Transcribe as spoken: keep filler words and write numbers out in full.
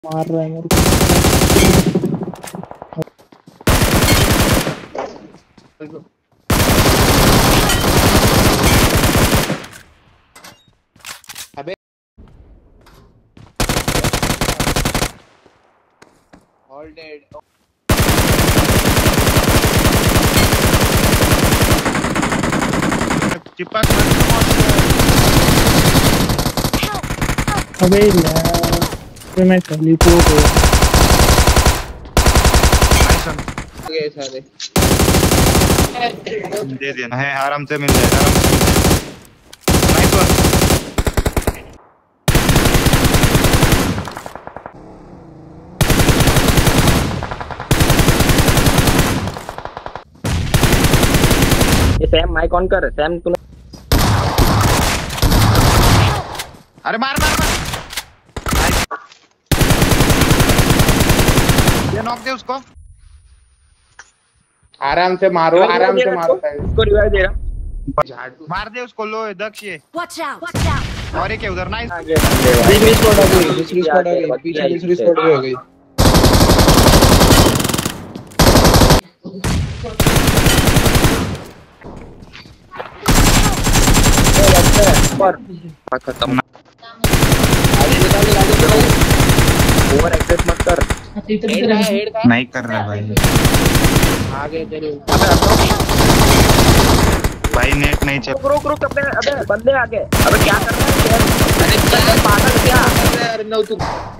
मार रहा है मेरे को। अबे ऑल डेड। चिपक मत। अबे यार मैं टेलीपोर्ट हो गए सारे। दे देना है, आराम से मिल जाएगा, आराम से मिल जाएगा। स्नाइपर ये सैम माइक ऑन कर। सैम तूने अरे मार मार मार। ये नॉक दे उसको। आराम से मारो, आराम से मारो। उसको रिवाइव दे रहा। मार दे उसको। लो दक्ष ये Watch out! Watch out! और एक है उधर। नाइस। दूसरी स्क्वाड आ गई, दूसरी स्क्वाड आ गई, पीछे दूसरी स्क्वाड भी आ गई। खत्म। ओवर एक्सेस मत कर। हेड का है, हेड का है। नहीं कर रहा भाई। आगे चलो। भाई नेट नहीं चल। रुक रुक रुक। अबे अबे बंदे आगे। अबे क्या कर रहा है? अरे क्या पागल क्या? अरे नौ तू